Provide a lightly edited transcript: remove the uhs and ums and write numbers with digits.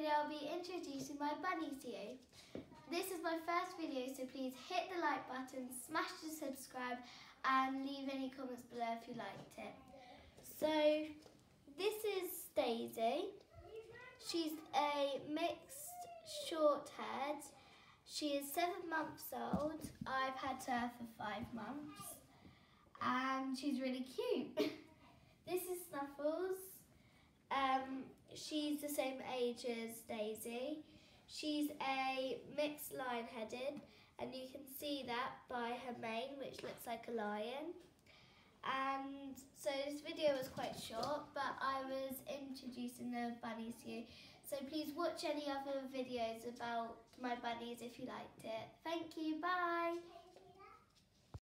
video I'll be introducing my bunnies to you. This is my first video, so please hit the like button, smash the subscribe and leave any comments below if you liked it. So this is Daisy. She's a mixed short haired. She is 7 months old. I've had her for 5 months and she's really cute. This is Snuffles. She's the same age as Daisy. She's a mixed lion-headed, and you can see that by her mane, which looks like a lion. And so this video was quite short, but I was introducing the bunnies to you. So please watch any other videos about my bunnies if you liked it. Thank you, bye!